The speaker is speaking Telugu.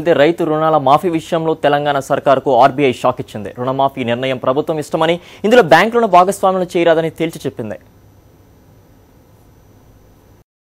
రైతు రుణాల మాఫీ విషయంలో తెలంగాణ సర్కారుకు ఆర్బీఐ షాక్ ఇచ్చింది. రుణమాఫీ నిర్ణయం ప్రభుత్వం ఇష్టమని, ఇందులో బ్యాంకులను భాగస్వాములను చేయరాదని తేల్చి చెప్పింది.